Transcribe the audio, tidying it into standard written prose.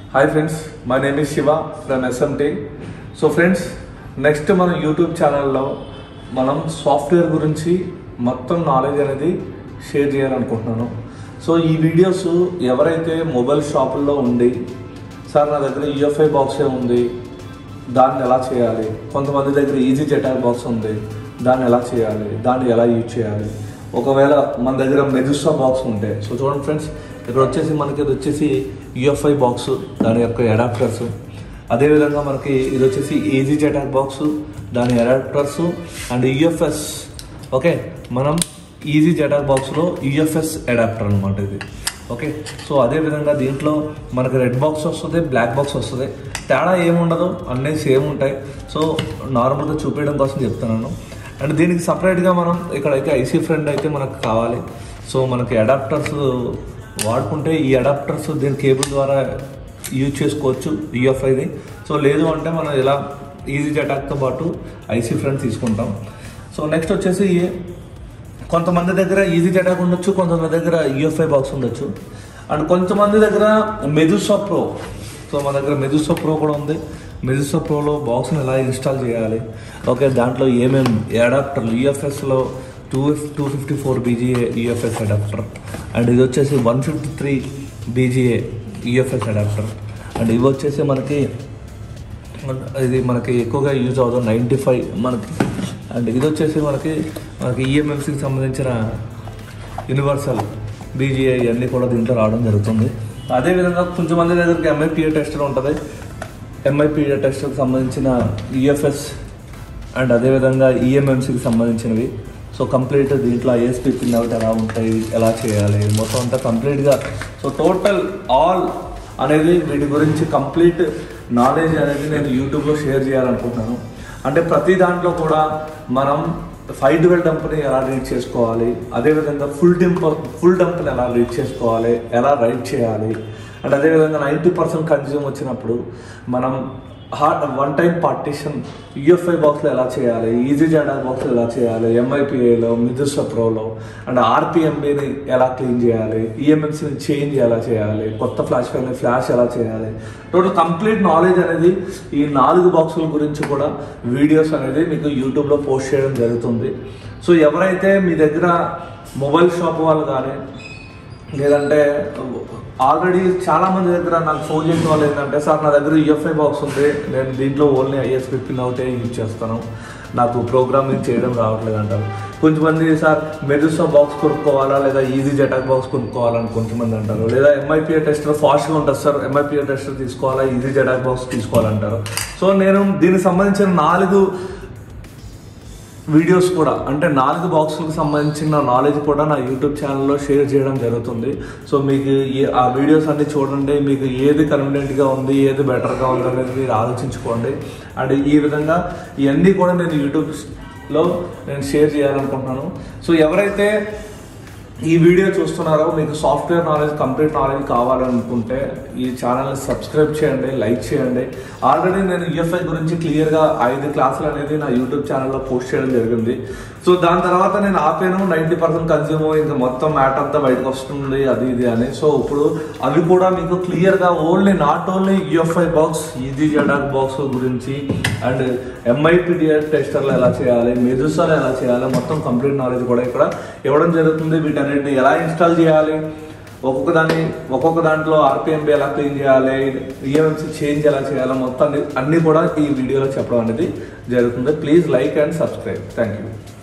Hi friends, my name is Shiva from SMT. So friends, next మన YouTube ఛానల్లో మనం software గురించి మొత్తం నాలెడ్జ్ అనేది షేర్ చేయాలనుకుంటున్నాను. సో ఈ వీడియోస్ ఎవరైతే మొబైల్ షాపుల్లో ఉండి సార్ నా దగ్గర యూఎఫ్ఐ బాక్సే ఉంది, దాన్ని ఎలా చేయాలి, కొంతమంది దగ్గర ఈజీ జెటాక్ బాక్స్ ఉంది, దాన్ని ఎలా చేయాలి, దాన్ని ఎలా యూజ్ చేయాలి, ఒకవేళ మన దగ్గర మెదుసా బాక్స్ ఉంటే. సో చూడండి ఫ్రెండ్స్, ఇక్కడ వచ్చేసి మనకి ఇది వచ్చేసి యూఎఫ్ఐ బాక్స్, దాని యొక్క అడాప్టర్స్. అదేవిధంగా మనకి ఇది వచ్చేసి ఈజీ జెటాక్ బాక్స్, దాని అడాప్టర్స్ అండ్ యూఎఫ్ఎస్. ఓకే, మనం ఈజీ జెటాక్ బాక్స్లో యూఎఫ్ఎస్ అడాప్టర్ అనమాట ఇది. ఓకే, సో అదేవిధంగా దీంట్లో మనకి రెడ్ బాక్స్ వస్తుంది, బ్లాక్ బాక్స్ వస్తుంది. తేడా ఏముండదు, అన్నీ సేమ్ ఉంటాయి. సో నార్మల్గా చూపించడం కోసం చెప్తున్నాను. అండ్ దీనికి సపరేట్గా మనం ఇక్కడైతే ఐసీ ఫ్రెండ్ అయితే మనకు కావాలి. సో మనకి అడాప్టర్స్ వాడుకుంటే ఈ అడాప్టర్స్ దీని కేబుల్ ద్వారా యూజ్ చేసుకోవచ్చు యూఎఫ్ఐది. సో లేదు అంటే మనం ఇలా ఈజీ జెటాక్తో పాటు ఐసీ ఫ్రెండ్ తీసుకుంటాం. సో నెక్స్ట్ వచ్చేసి కొంతమంది దగ్గర ఈజీ జెటాక్ ఉండొచ్చు, కొంతమంది దగ్గర యూఎఫ్ఐ బాక్స్ ఉండొచ్చు, అండ్ కొంతమంది దగ్గర మెదుసా ప్రో. సో మన దగ్గర మెదుసా ప్రో కూడా ఉంది. మెదుసా ప్రోలో బాక్స్ని ఎలా ఇన్స్టాల్ చేయాలి, ఓకే, దాంట్లో ఏమేమి అడాప్టర్లు యూఎఫ్ఎస్లో 254 BGA యూఎఫ్ఎస్ అడాప్టర్, అండ్ ఇది వచ్చేసి 153 BGA యూఎఫ్ఎస్ అడాప్టర్, అండ్ ఇవి వచ్చేసి మనకి ఎక్కువగా యూజ్ అవుతుంది 95 మనకి. అండ్ ఇది వచ్చేసి మనకి ఈఎంఎంసీకి సంబంధించిన యూనివర్సల్ BGA ఇవన్నీ కూడా దీంట్లో రావడం జరుగుతుంది. అదేవిధంగా కొంచెంమంది దగ్గరికి MIPA టెస్టర్ ఉంటుంది. MIPA టెస్టర్కి సంబంధించిన యూఎఫ్ఎస్ అండ్ అదేవిధంగా ఈఎంఎంసీకి సంబంధించినవి. సో కంప్లీట్ దీంట్లో ISP పిన్ అవుట్ ఎలా ఉంటాయి, ఎలా చేయాలి, మొత్తం అంతా కంప్లీట్గా. సో టోటల్ ఆల్ అనేది వీటి గురించి కంప్లీట్ నాలెడ్జ్ అనేది నేను యూట్యూబ్లో షేర్ చేయాలనుకుంటున్నాను. అంటే ప్రతి దాంట్లో కూడా మనం 512 డంప్ని ఎలా రీడ్ చేసుకోవాలి, అదేవిధంగా ఫుల్ డంప్ని ఎలా రీడ్ చేసుకోవాలి, ఎలా రైట్ చేయాలి, అండ్ అదేవిధంగా 90% కన్జ్యూమ్ వచ్చినప్పుడు మనం వన్ టైం పార్టీషన్ యూఎఫ్ఐ బాక్స్లో ఎలా చేయాలి, ఈజీ జెటాక్ బాక్స్లో ఎలా చేయాలి, MIPAలో, మెదుసా ప్రోలో, అండ్ RPMBని ఎలా క్లీన్ చేయాలి, ఈఎంఎంసీని చేంజ్ ఎలా చేయాలి, కొత్త ఫ్లాష్ ఫైల్ని ఫ్లాష్ ఎలా చేయాలి, టోటల్ కంప్లీట్ నాలెడ్జ్ అనేది ఈ 4 బాక్సుల గురించి కూడా వీడియోస్ అనేది మీకు యూట్యూబ్లో పోస్ట్ చేయడం జరుగుతుంది. సో ఎవరైతే మీ దగ్గర మొబైల్ షాప్ వాళ్ళు కానీ లేదంటే ఆల్రెడీ చాలామంది దగ్గర నాకు ఫోన్ చేసిన వాళ్ళు ఏంటంటే, సార్ నా దగ్గర యూఎఫ్ఐ బాక్స్ ఉంది, నేను దీంట్లో ఓన్లీ ISP పిన్ అవుతే యూజ్ చేస్తాను, నాకు ప్రోగ్రామింగ్ చేయడం రావట్లేదు అంటారు. కొంతమంది సార్ మెదుసా బాక్స్ కొనుక్కోవాలా లేదా ఈజీ జెటాక్ బాక్స్ కొనుక్కోవాలని కొంతమంది అంటారు. లేదా MIPA టెస్టర్ ఫాస్ట్గా ఉంటుంది సార్, MIPA టెస్టర్ తీసుకోవాలా, ఈజీ జెటాక్ బాక్స్ తీసుకోవాలంటారు. సో నేను దీనికి సంబంధించిన 4 వీడియోస్ కూడా, అంటే 4 బాక్సులకు సంబంధించిన నాలెడ్జ్ కూడా నా యూట్యూబ్ ఛానల్లో షేర్ చేయడం జరుగుతుంది. సో మీకు ఆ వీడియోస్ అన్నీ చూడండి, మీకు ఏది కన్వీనియంట్గా ఉంది, ఏది బెటర్గా ఉంది అనేది మీరు ఆలోచించుకోండి. అండ్ ఈ విధంగా ఇవన్నీ కూడా నేను యూట్యూబ్లో షేర్ చేయాలనుకుంటున్నాను. సో ఎవరైతే ఈ వీడియో చూస్తున్నారో మీకు సాఫ్ట్వేర్ నాలెడ్జ్, కంప్లీట్ నాలెడ్జ్ కావాలనుకుంటే ఈ ఛానల్ని సబ్స్క్రైబ్ చేయండి, లైక్ చేయండి. ఆల్రెడీ నేను యూఎఫ్ఐ గురించి క్లియర్గా 5 క్లాసులు అనేది నా యూట్యూబ్ ఛానల్లో పోస్ట్ చేయడం జరిగింది. సో దాని తర్వాత నేను ఆపాను, 90% కన్జ్యూమ్, ఇంకా మొత్తం మ్యాటర్ అంతా బయటకు వస్తుంది అది ఇది అని. సో ఇప్పుడు అవి కూడా మీకు క్లియర్గా not only UFI box, easy JTAG box గురించి అండ్ MIPA టెస్టర్లు ఎలా చేయాలి, మెదుసాలు ఎలా చేయాలి, మొత్తం కంప్లీట్ నాలెడ్జ్ కూడా ఇక్కడ ఇవ్వడం జరుగుతుంది. వీటన్నిటిని ఎలా ఇన్స్టాల్ చేయాలి, ఒక్కొక్క దాంట్లో RPMB ఎలా క్లీన్ చేయాలి, ఈఎంఎంసీ చేంజ్ ఎలా చేయాలి, మొత్తం అన్నీ కూడా ఈ వీడియోలో చెప్పడం అనేది జరుగుతుంది. Please like and subscribe. Thank you.